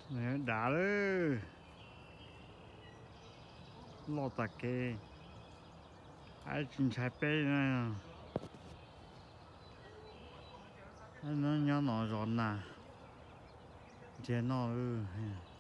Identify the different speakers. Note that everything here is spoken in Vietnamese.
Speaker 1: Nè, đã đấy. Lo tạc kê. Ai chính trái bê này. Nó nhỏ nó giòn nà. Chế nó